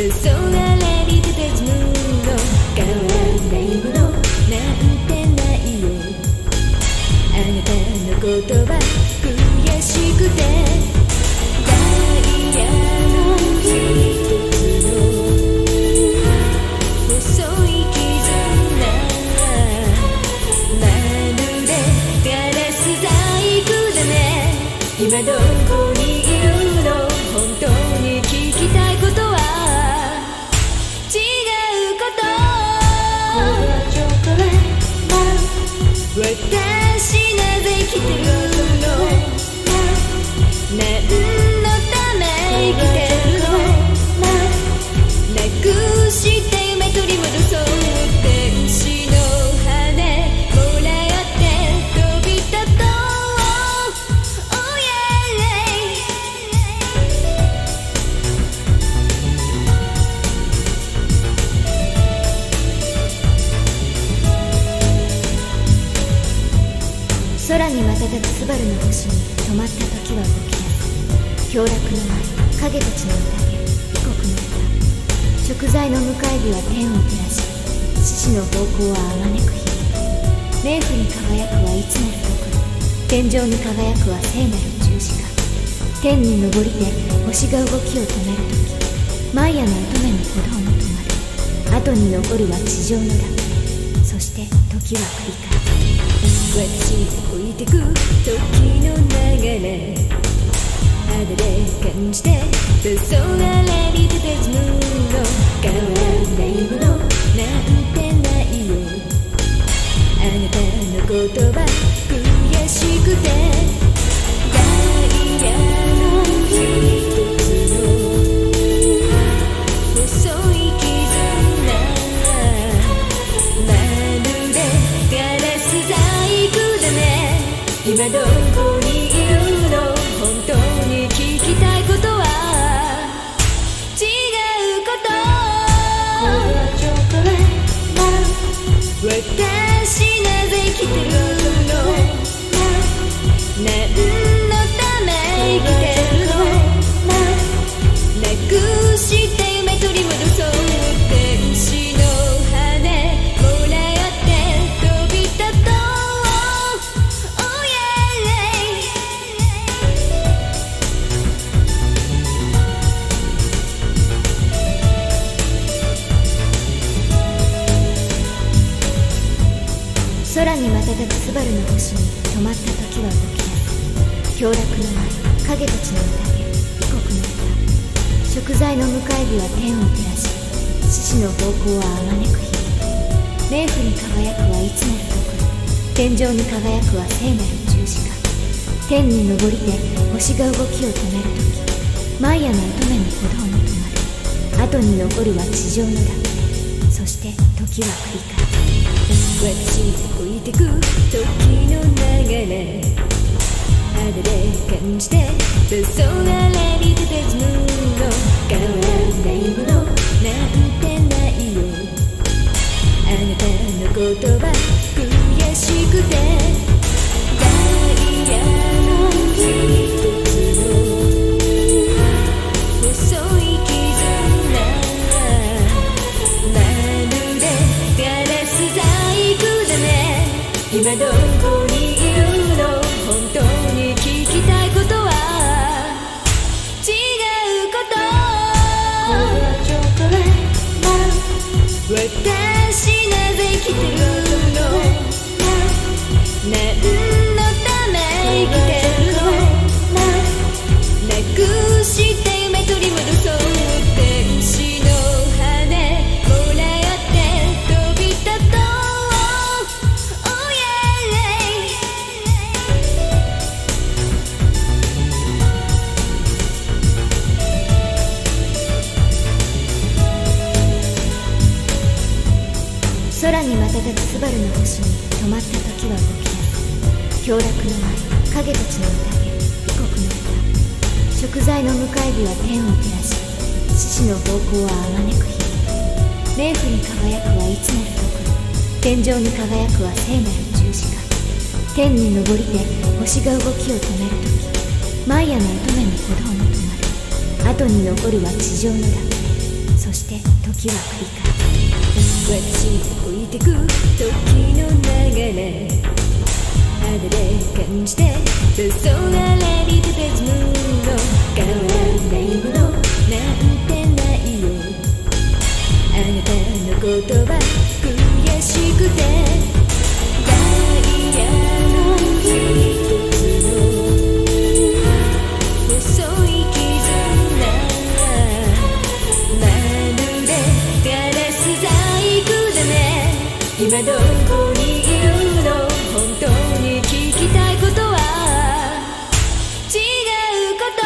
黄昏に佇むの変わらないものなんてないよ。あなたの言葉悔しくてダイヤの一つの細い傷まるでガラス細工だね。今どこにいるの？本当に聞きたいことは違うこと。私なぜ生きてるの？何のため生きてるの？なくして夢取り戻そう天使の羽もらって飛び立とう。Oh yeah。 空に瞬くスバルの星に止まった時は動き出す。氷楽の舞、影たちの宴、異国の歌。食材の向かい火は天を照らし、獅子の方向はあまねく響き。冥府に輝くはいつなる徳、天井に輝くは聖なる十字架。天に昇りて星が動きを止める時、マイヤの乙女の鼓動も止まる。後に残るは地上の楽、そして時は繰り返す。私を置いてく時の流れ肌で感じて黄昏に佇むの変わらないものなんてないよ。あなたの言葉悔しくてダイヤの一つの細い絆まるでガラス細工だね。今どこにいるの？本当に聞きたいことは違うこと。私なぜ生きてるの？何のため生きてるの？なくして夢取り戻そう天使の羽もらって飛び立とう。空に瞬くスバルの星に止まった時は動き出す。氷楽の舞、影たちの宴、異国の歌。食材の向かい火は天を照らし、獅子の方向はあまねく響き。冥府に輝くはいつなる徳、天井に輝くは聖なる十字架。天に昇りて星が動きを止める時、マイヤの乙女の鼓動も止まる。後に残るは地上の楽、そして時は繰り返す。私を置いてく時の流れ肌で感じて黄昏に佇むの変わらないものなんてないよ。あなたの言葉悔しくてダイヤの一つの細い絆まるでガラス細工だね。今どこにいるの？本当に聞きたいことは違うこと。私なぜ生きてるの？何のため生きてるの？なくして夢取り戻そう天使の羽もらって飛び立とう。Oh yeah。 空に瞬くスバルの星に止まった時は動き出す。氷楽の舞、影たちの宴、異国の歌。食材の向かい火は天を照らし、獅子の方向はあまねく響き。冥府に輝くはいつなる徳、天井に輝くは聖なる十字架。天に昇りて星が動きを止める時、マイヤの乙女の鼓動も止まる。後に残るは地上の楽、 そして時は繰り返す。私を置いてく時の流れ肌で感じて黄昏に佇むの変わらないものなんてないよ。あなたの言葉悔しくてダイヤの一つの細い傷まるでガラス細工だね。今どこにいるの？本当に聞きたいことは違うこと。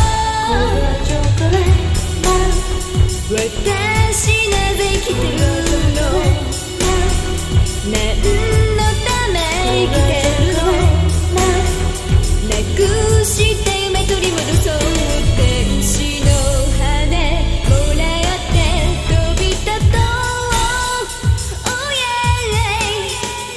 私なぜ生きてるの？何のため生きてるの？なくして夢取り戻そう天使の羽もらって飛び立とう。Oh yeah。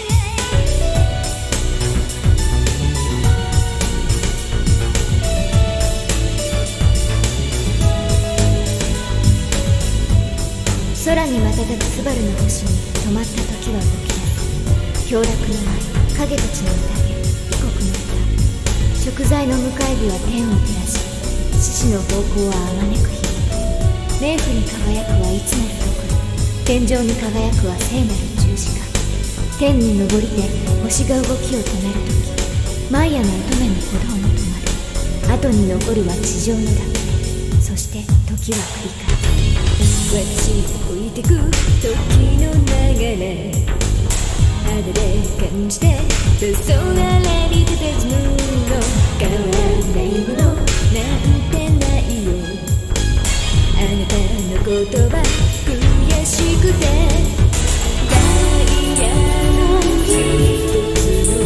空に瞬くスバルの星に止まった時は動き出す。氷楽の舞、影たちの宴、異国の歌。食材の向かい火は天を照らし、獅子の方向はあまねく響く。冥府に輝くはいつなると天井に輝くは聖なる十字架。天に昇りて星が動きを止めるとき、マイヤの乙女の鼓動も止まる。後に残るは地上のだけ。そして時は繰り返す。私を置いてく時の流れ肌で感じて黄昏に佇むの変わらないものなんてないよ。あなたの言葉悔しくてダイヤの一つの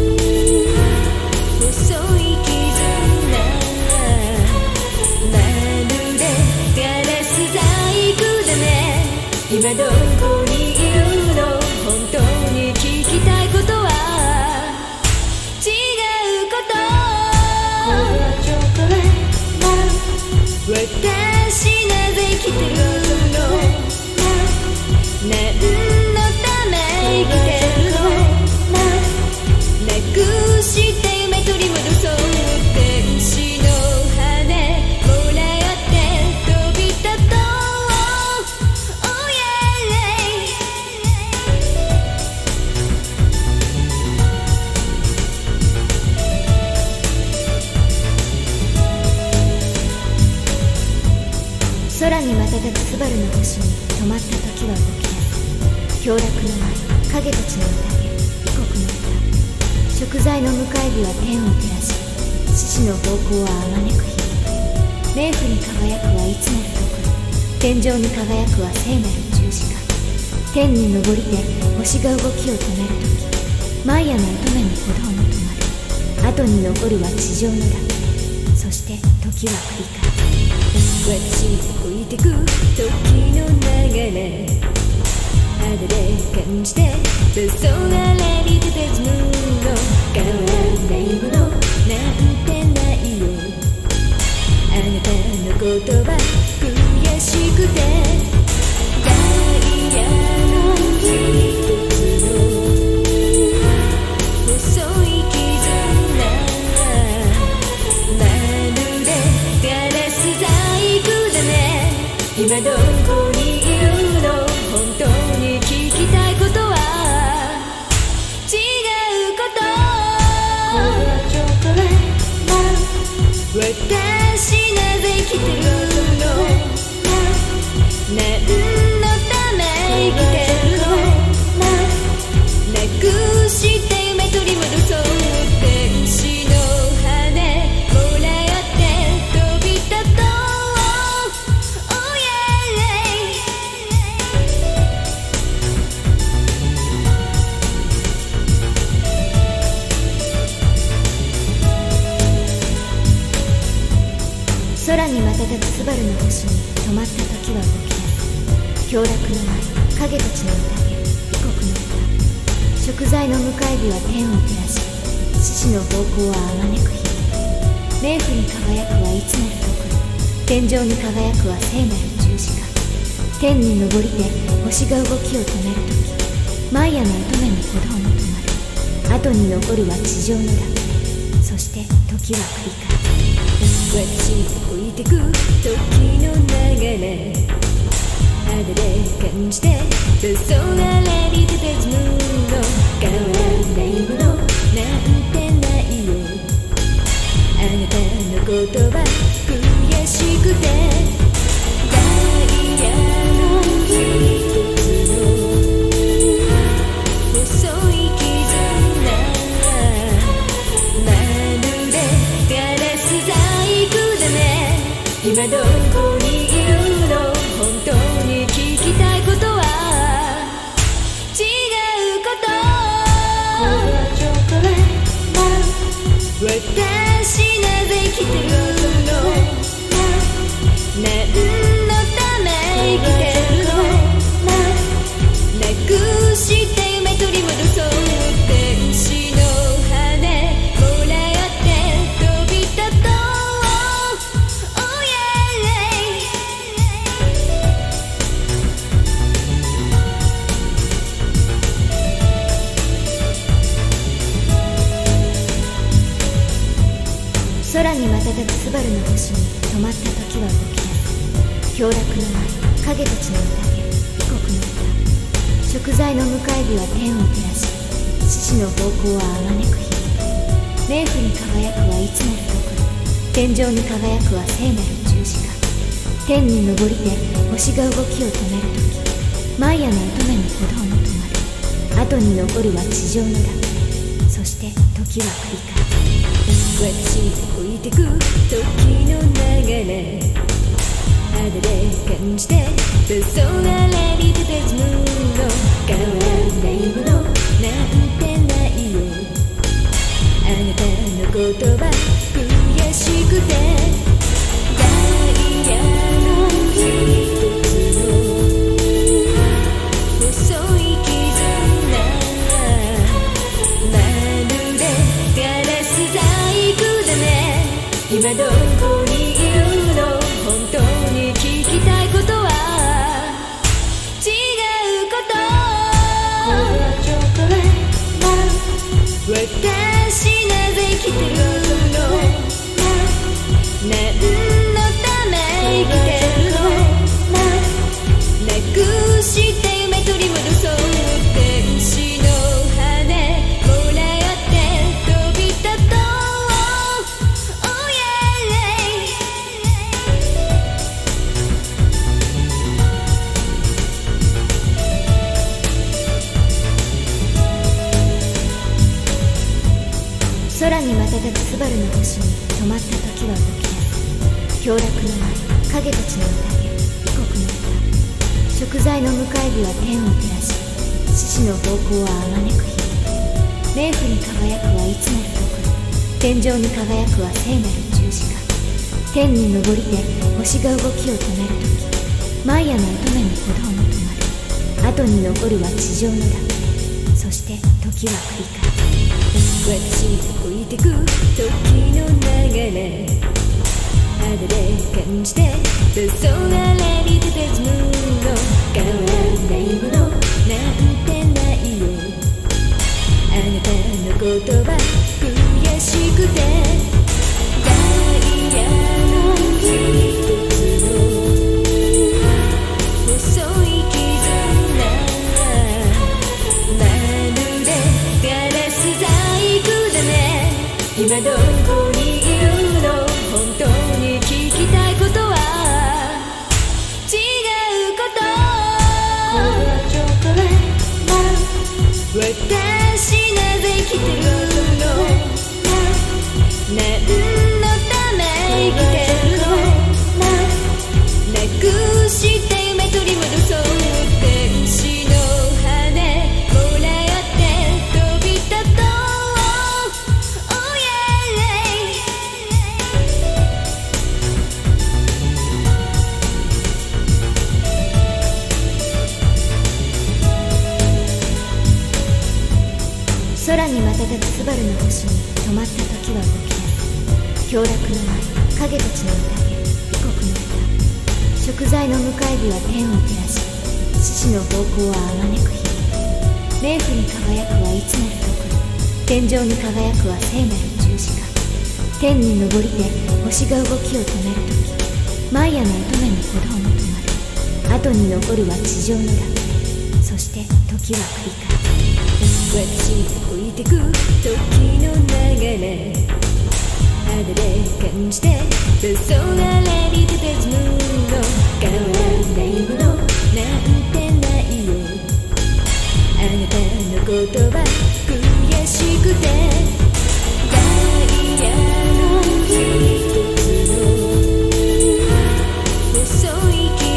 細い絆まるでガラス細工だね。今どこにいるの？本当に聞きたいことは違うこと。私なぜ生きてるの？何のため生きてるの？なくして夢取り戻そう天使の羽もらって飛び立とう。空に瞬くスバルの星に止まった時は動き出す。氷楽の舞、影たちの宴、異国の歌。食材の向かい火は天を照らし、獅子の方向はあまねく響く。冥府に輝くはいつなると天井に輝くは聖なる十字架。天に昇りて星が動きを止めるとき、マイヤの乙女の鼓動も止まる。後に残るは地上のだけ。そして時は繰り返す。私を置いてく時の流れ肌で感じて黄昏に佇むの変わらないものなんてないよ。あなたの言葉悔しくてダイヤの一つの細い絆まるでガラス細工だね。今どこにいるの？本当に聞きたいことは違うこと。私なぜ生きてるの？何のため生きてるの？なくして夢取り戻そう天使の羽もらって飛び立とう。Oh yeah。 空に瞬くスバルの星に止まった時は動き出す。氷楽の舞、影たちの宴、異国の歌。食材の向かい火は天を照らし、獅子の方向はあまねく響く。冥府に輝くはいつなると天井に輝くは聖なる十字架。 天に昇りて星が動きを止めるとき、マイヤの乙女の鼓動も止まる。後に残るは地上の楽園。そして時は繰り返す。私を置いてく時の流れ、肌で感じて黄昏に佇むの。変わらないものなんてないよ。あなたの言葉悔しくて、ダイヤの一つの細い絆、まるでガラス細工だね。今どこにいるの？本当に聞きたいことは違うこと。私なぜ生きてるの？何のため生きてるの？なくして夢取り戻そう。天使の羽もらって飛び立とう。Oh yeah。 空に瞬くスバルの星に止まった時は動き出す。凶楽の舞、影たちの宴、異国の歌。贖罪の迎え火は天を照らし、獅子の方向はあまねく響く。冥府に輝くはいつも太く、天上に輝くは聖なる十字架。天に昇りて星が動きを止めるとき、マイヤの乙女の鼓動も止まる。後に残るは地上の楽園。そして時は繰り返す。私を置いてく時の流れ、肌で感じて黄昏に佇むの。変わらないものなんてないよ。あなたの言葉悔しくて、ダイヤの一つの細い絆、まるでガラス細工だね。今どこにいるの？本当に聞きたいことは違うこと。私なぜ生きてるの？何のため生きてるの？なくして夢取り戻そう。天使の羽もらって飛び立とう。空に瞬くスバルの星に止まった時は動き出す。凶楽の舞、影たちの宴、異国の歌。贖罪の迎え火は天を照らし、獅子の方向はあまねく響く。冥府に輝くはいつも太く、天上に輝くは聖なる十字架。天に昇りて星が動きを止めるとき、マイヤの乙女の鼓動も止まる。後に残るは地上の楽園。そして時は繰り返す。私を置いてく時の流れ、肌で感じて黄昏に佇むの。変わらないものなんてないよ。あなたの言葉悔しくて、ダイヤの一つの細い絆、まるでガラス細工だね。今どこにいるの？本当に聞きたいことは違うこと。私なぜ生きてるの？何のため生きてるの？なくして夢取り戻そう。天使の羽もらって飛び立とう。Oh yeah。 空に瞬くスバルの星に止まった時は動き出す。凶楽の舞、影たちの宴、異国の歌。 食材の向かい火は天を照らし、獅子の方向はあまねく響き、冥府に輝くはいつなるところ、天井に輝くは聖なる十字架。天に昇りて星が動きを止めるとき、マイヤの乙女の鼓動も止まる。後に残るは地上の楽園、そして時は繰り返す。私が置いてく時の流れ、肌で感じて黄昏りて別物の変わらないものなんてないよ。あなたの言葉悔しくてダイヤの一つの細い絆、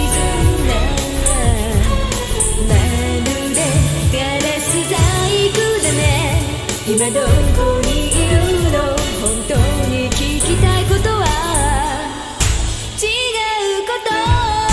まるでガラス細工だね。今どこにいるの？本当に聞きたいことは違うこと。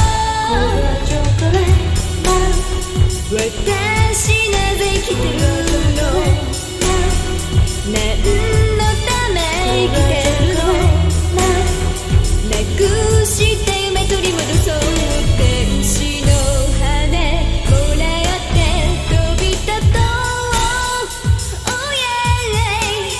私なぜ生きてるの？何のため生きてるの？なくして夢取り戻そう天使の羽もらって飛び立とう。Oh yeah。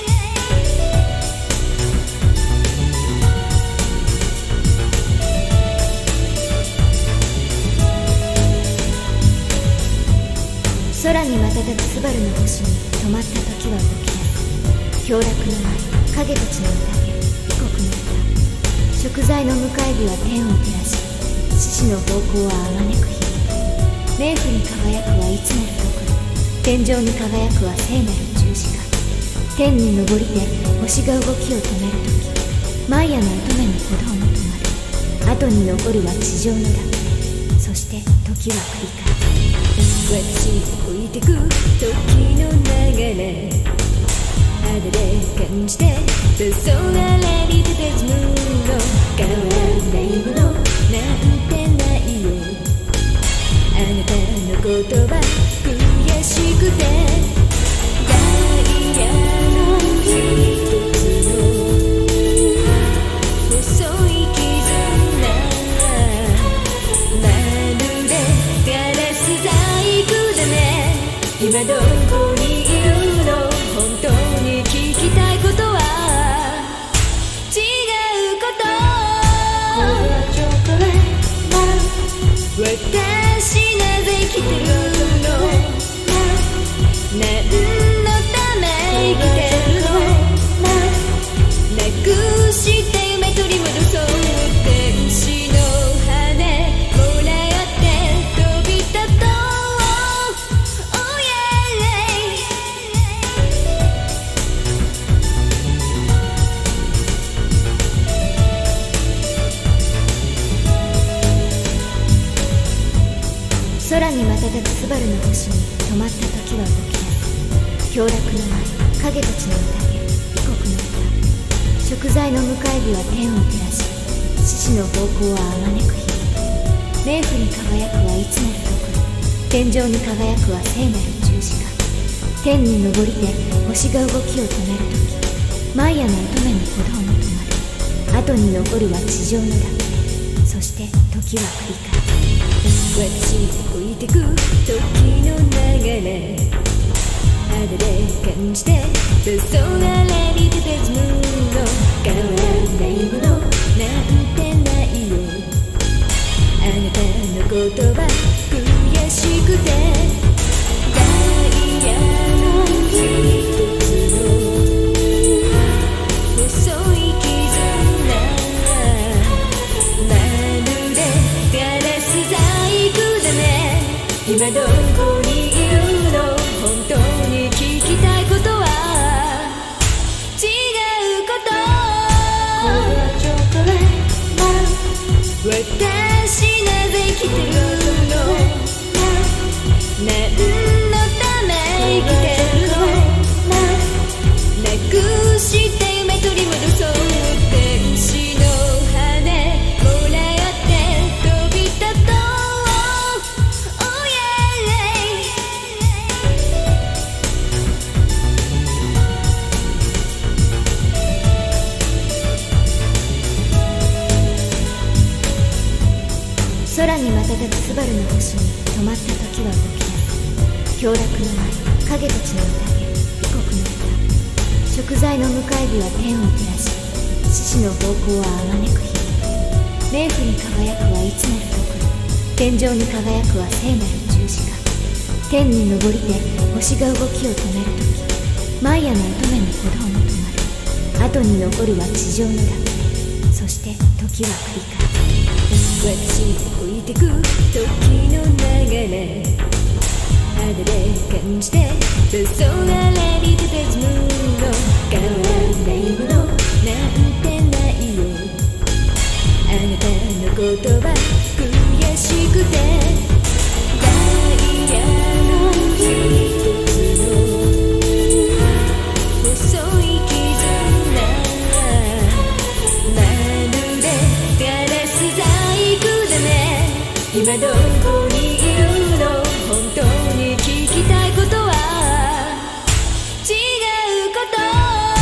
空に瞬くスバルの星に止まった時は動き出す。氷落の舞、影たちの宴、異国の歌。食材の向かい火は天を照らし、獅子の方向はあまねく響き、冥府に輝くはいつなるところ、天井に輝くは聖なる十字架。天に昇りて星が動きを止めるとき、マイヤの乙女の鼓動も止まる。後に残るは地上の楽園、そして時は繰り返す。私が置いてく時の流れ、肌で感じて黄昏りて別物の変わらないものなんてないよ。あなたの言葉悔しくてダイヤの一つの細い絆、まるでガラス細工だね。今どこにいるの？本当に聞きたいことは違うこと。私なぜ生きてるの？何のため生きてるの？なくして夢取り戻そう天使の羽もらって飛び立とう。空に瞬くスバルの星に止まった時は動き出す。氷落の舞、影たちの宴、異国の歌。食材の向かい火は天を照らし、獅子の方向はあまねく響き、冥府に輝くはいつなるところ、天井に輝くは聖なる十字架。天に昇りて星が動きを止めるとき、マイヤの乙女の鼓動も止まる。後に残るは地上の楽園、そして時は繰り返す。私が置いてく時の流れ、肌で感じて黄昏りて別物の変わらないものなんてないよ。あなたの言葉悔しくてダイヤの一つの細い絆、まるでガラス細工だね。今どこにいるの？本当に聞きたいことは違バルの星に止まった時は動き出す。凶楽の舞、影たちの宴、異国の歌。食材の迎え火は天を照らし、獅子の方向はあまねく響く。冥府に輝くはいつなるところ、天井に輝くは聖なる十字架。天に昇りて星が動きを止めるとき、マイヤの乙女の鼓動も止まる。後に残るは地上の楽園、そして時は繰り返す。私を置いてく時の流れ、肌で感じて黄昏に佇むの。変わらないものなんてないよ。あなたの言葉悔しくて、ダイヤの一つの細い絆、まるでガラス細工だね。今どこにいるの？本当に聞きたいことは違うこと。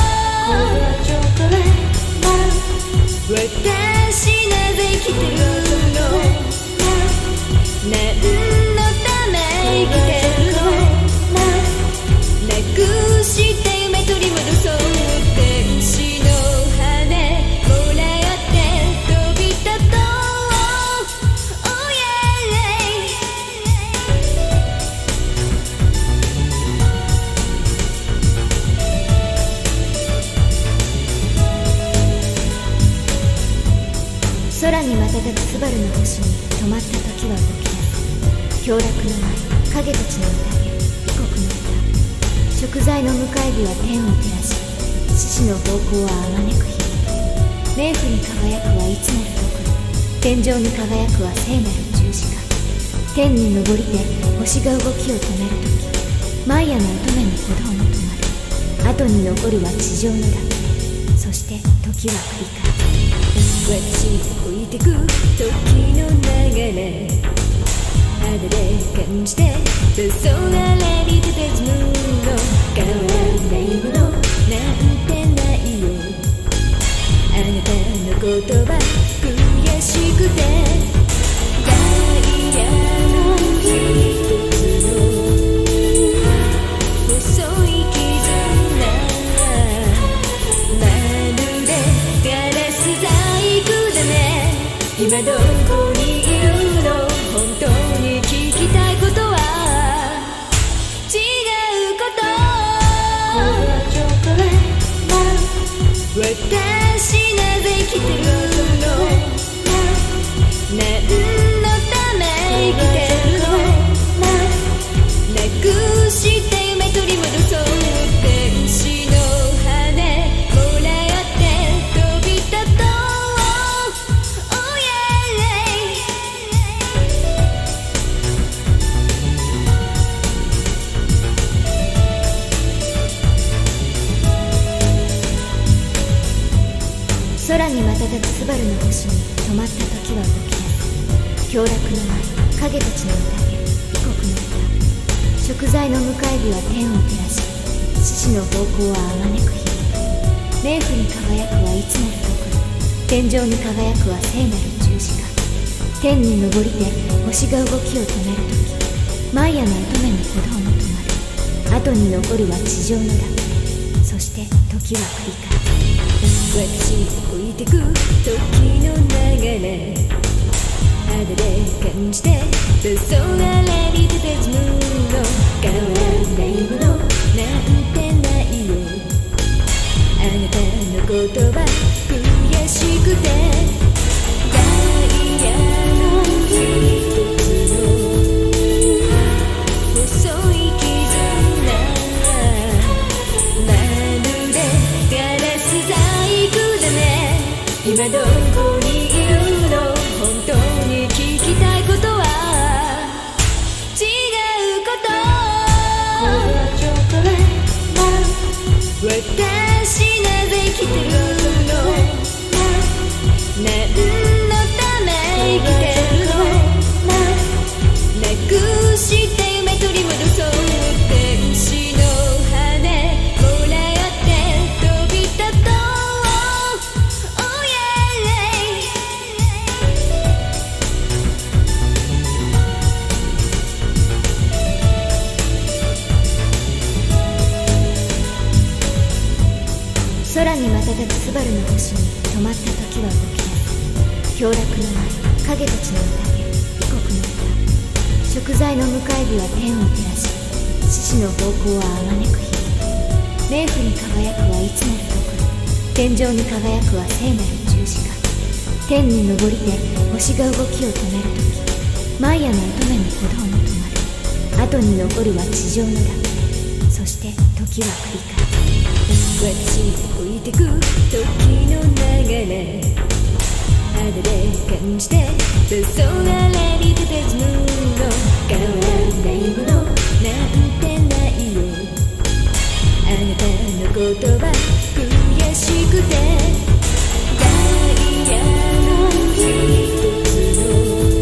私なぜ生きてるの？何のため生きてるの？なくして夢取り戻そう。天使の羽もらって飛び立とう。Oh yeah。 空に瞬くスバルの星に止まった時は動き出す。凶楽の舞、影たちの宴、異国の歌。食材の迎え火は天を照らし、獅子の方向はあまねく響く。冥府に輝くはいつなるところ、天井に輝くは聖なる十字架。天に昇りて星が動きを止めるとき、マイヤの乙女の鼓動も止まる。後に残るは地上の楽園、そして時は繰り返す。私を置いてく時の流れ、肌で感じて黄昏に佇むの。変わらないものなんてないよ。あなたの言葉悔しくて、ダイヤの一つの細い絆、まるでガラス細工だね。今どこにいるの？本当に聞きたいことは違うこと。私なぜ生きてるの？何のため生きてるの？なくして夢取り戻そう。天使の羽もらって飛び立とう。空に瞬くスバルの星に止まった時は動き出す。凶楽の舞、影たちの宴、異国の歌。食材の迎え火は天を照らし、獅子の方向はあまねく響く。冥府に輝くはいつなるところ、天井に輝くは聖なる十字架。天に昇りて星が動きを止めるとき、マイヤの乙女の鼓動も止まる。後に残るは地上の楽園、そして時は繰り返す。私を置いてく時の流れ、肌で感じて黄昏に佇むの。変わらないものなんてないよ。あなたの言葉悔しくて、ダイヤの一つの細い絆、まるでガラス細工だね。今どこにいるの？本当に聞きたいことは違うこと。私なぜ生きてるの？何のため生きてるの？なくして夢取り戻そう。天使の羽もらって飛び立とう。Oh yeah。 空に瞬くスバルの星に止まった時は動き出す。享楽の舞、影たちの宴、異国の歌。食材の迎え火は天を照らし、獅子の方向はあまねく響き、冥府に輝くはいつなるところ、天井に輝くは聖なる十字架。天に昇りて星が動きを止めるとき、マイヤの乙女の鼓動も止まる。後に残るは地上の楽園、そして時は繰り返す。私を置いてく時の流れ、肌で感じて黄昏に佇むの。変わらないものなんてないよ。あなたの言葉悔しくて、ダイヤの一つの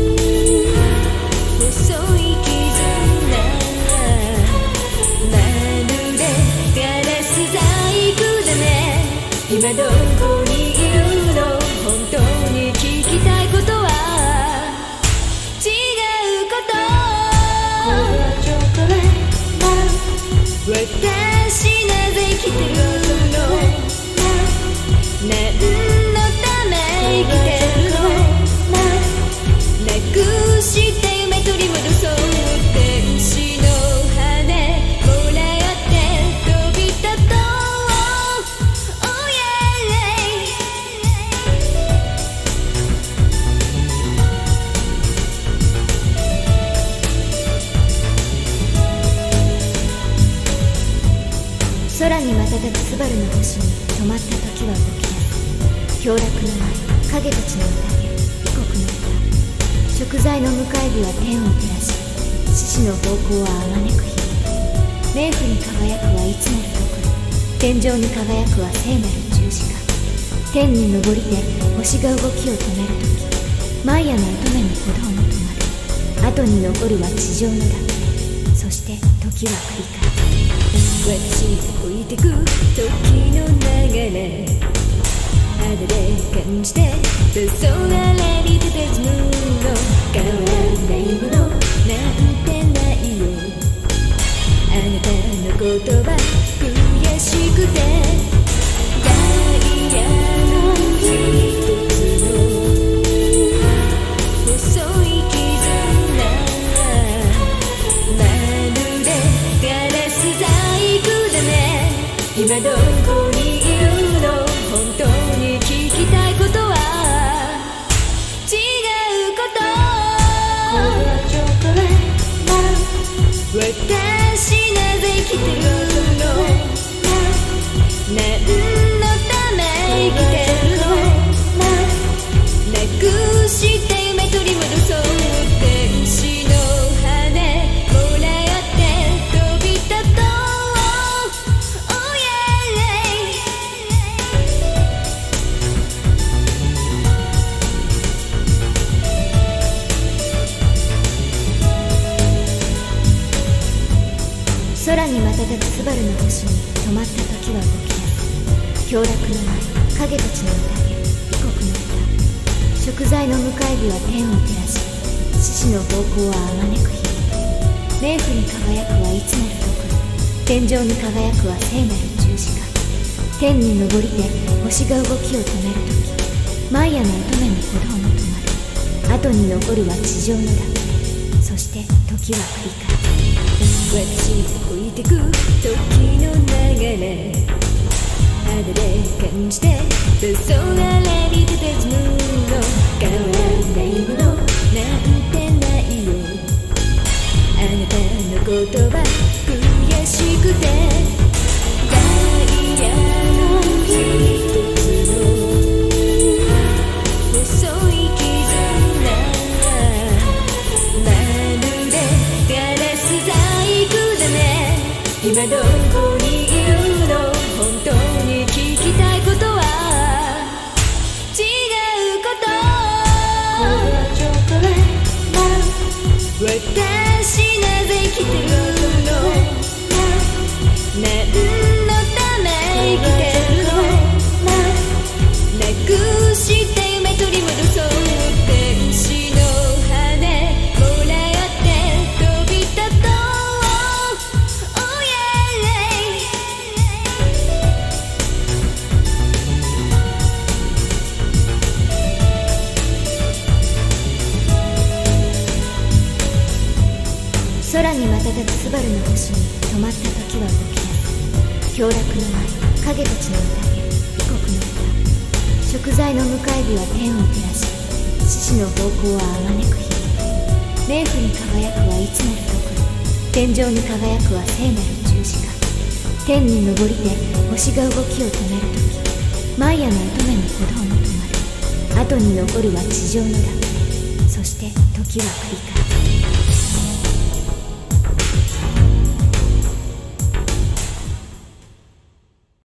細い絆、まるでガラス細工だね。今どこにいるの？本当に聞きたいことは違うこと。私なぜ生きてるの？何のため生きてるの？なくして夢取り戻そう。天使の羽もらって飛び立とう。Oh yeah。 空に瞬くスバルの星に止まった時は動き出す。享楽の舞、影たちの宴、異国の歌。食材の迎え火は天を照らし、獅子の方向はあまねく響き、冥府に輝くはいつなるところ、天井に輝くは聖なる十字架。天に昇りて星が動きを止めるとき、マイヤの乙女の鼓動も止まる。後に残るは地上の楽園、そして時は繰り返す。私を置いてく時の流れ、肌で感じて黄昏に佇むの。変わらないものなんてないよ。あなたの言葉悔しくて、ダイヤの一つの細い絆、まるでガラス細工だね。今どこにいるの？本当に聞きたいことは違うこと。私なぜ生きてるの？何のため生きてるの？なくして夢取り戻そう。天使の羽もらって飛び立とう。空に瞬くスバルの星に止まった時は動き出す。享楽の舞、影たちの宴、異国の歌。食材の迎え火は天を照らし、獅子の方向はあまねく響き、冥府に輝くはいつなるところ、天井に輝くは聖なる十字架。天に昇りて星が動きを止めるとき、マイヤの乙女の鼓動も止まる。後に残るは地上の楽園、そして時は繰り返す。私を置いてく時の流れ、肌で感じて黄昏に佇むの。変わらないものなんてないよ。あなたの言葉悔しくて、ダイヤの一つの細い絆、まるでガラス細工だね。今どこにいるの？本当に聞きたいことは違うこと。私なぜ生きてるの？何のため生きてるの？なくして夢取り戻そう。天使の羽もらって飛び立とう。Oh yeah。 スバルの星に止まった時は動き出す。凶楽の舞、影たちの宴、異国の歌。食材の迎え火は天を照らし、獅子の方向はあまねく響く。冥府に輝くはいつなるところ、天井に輝くは聖なる十字架。天に昇りて星が動きを止めるとき、マイヤの乙女の鼓動も止まる。後に残るは地上の楽園。そして時は繰り返す。